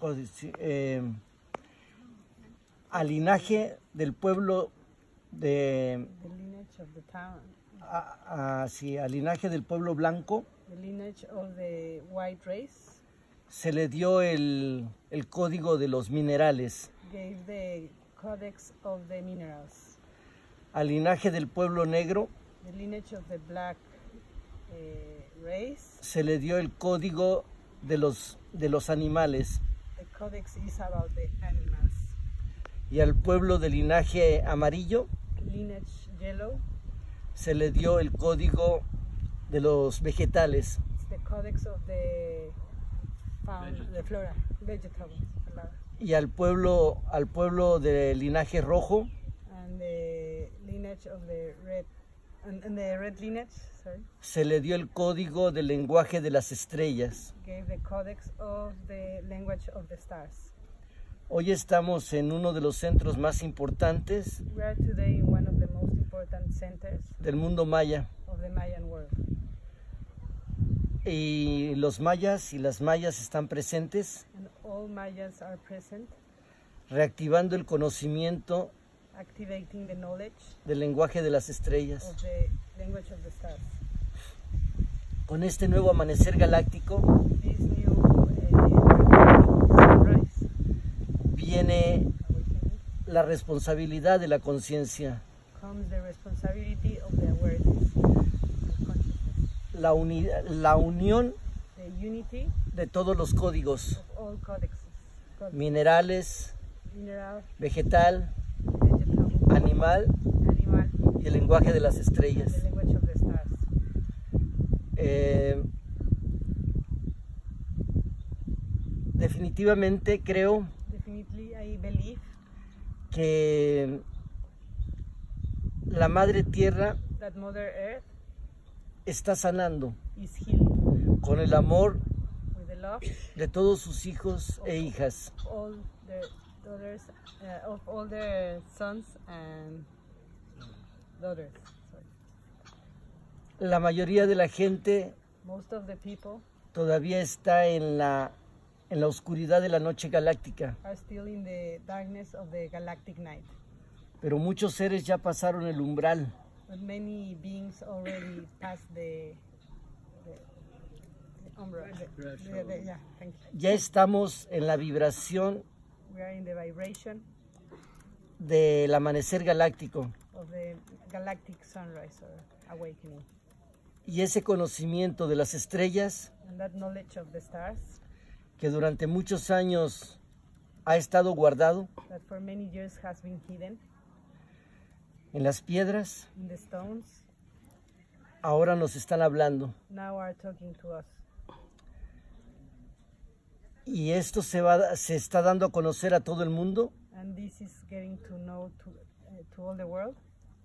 al linaje del pueblo de... The lineage of the town. Sí, al linaje del pueblo blanco The lineage of the white race se le dio el código de los minerales. gave the codex of the minerals. Al linaje del pueblo negro The lineage of the black race, se le dio el código de los animales. the codex is about the animals. Y al pueblo del linaje amarillo Lineage yellow, se le dio el código de los vegetales. it's the codex of the the flora, vegetables. Y al pueblo del linaje rojo And the lineage of the red, and the red lineage, sorry, se le dio el código del lenguaje de las estrellas. gave the codex of the language of the stars. Hoy estamos en uno de los centros más importantes We are today in one of the most important centers del mundo maya. of the Mayan world. Y los mayas y las mayas están presentes, And all Mayas are present, reactivando el conocimiento activating the knowledge del lenguaje de las estrellas. of the language of the stars. Con este nuevo amanecer galáctico This new sunrise viene awakening la responsabilidad de la conciencia, comes the responsibility of the awareness and consciousness, la unión the unity de todos los códigos, of all codexes, minerales, mineral, vegetal, vegetable, animal animal, y el lenguaje de las and estrellas. the language of the stars. Definitivamente creo Definitely, I believe que la Madre Tierra that Mother Earth está sanando is healing con el amor with the love de todos sus hijos e hijas. of all their daughters, of all their sons and daughters. Sorry. La mayoría de la gente Most of the people todavía está en la oscuridad de la noche galáctica, are still in the darkness of the galactic night, pero muchos seres ya pasaron el umbral. but many beings already passed the umbra. Yeah, thank you. Ya estamos en la vibración We are in the vibration del amanecer galáctico of the galactic sunrise or awakening, y ese conocimiento de las estrellas and that knowledge of the stars que durante muchos años ha estado guardado that for many years has been hidden en las piedras, in the stones ahora nos están hablando. now are talking to us. Y esto se está dando a conocer a todo el mundo And this is getting to know to all the world,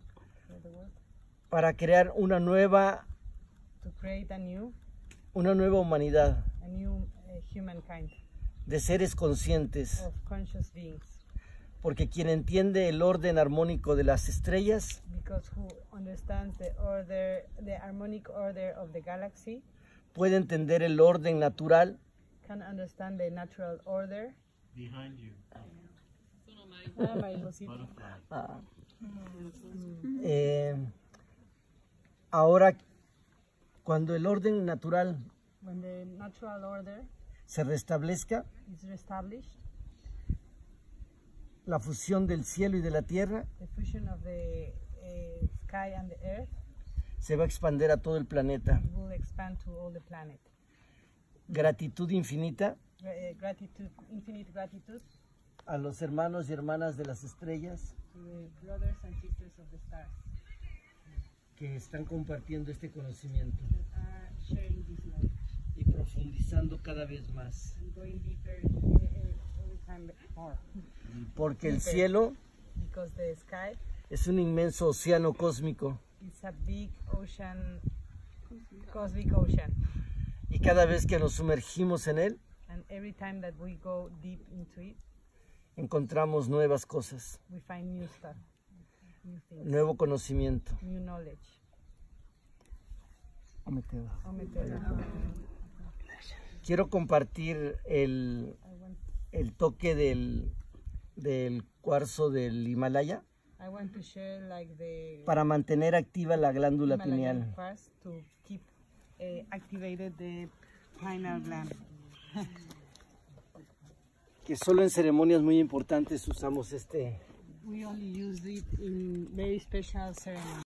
para crear una nueva to create a new humanidad humankind de seres conscientes. of conscious beings. Porque quien entiende el orden armónico de las estrellas Because who understands the order, the harmonic order of the galaxy, puede entender el orden natural can understand the natural order. Behind you. Ahora, cuando el orden natural When the natural order se restablezca, is reestablished, la fusión del cielo y de la tierra the fusion of the sky and the earth se va a expandir a todo el planeta. will expand to all the planet. Gratitud infinita Gratitude, infinite gratitude a los hermanos y hermanas de las estrellas to the brothers and sisters of the stars que están compartiendo este conocimiento that are sharing this knowledge y profundizando cada vez más. and going deeper all the time more. Porque el cielo Because the sky es un inmenso océano cósmico is a big ocean, cosmic ocean, y cada vez que nos sumergimos en él, and every time that we go deep into it, encontramos nuevas cosas, we find new stuff, new things, nuevo conocimiento. new knowledge. Quiero compartir el toque del cuarzo del Himalaya I want to share like the para mantener activa la glándula Himalayan pineal. quartz to keep activated the pineal gland. Que solo en ceremonias muy importantes usamos We only use it in very special ceremonies.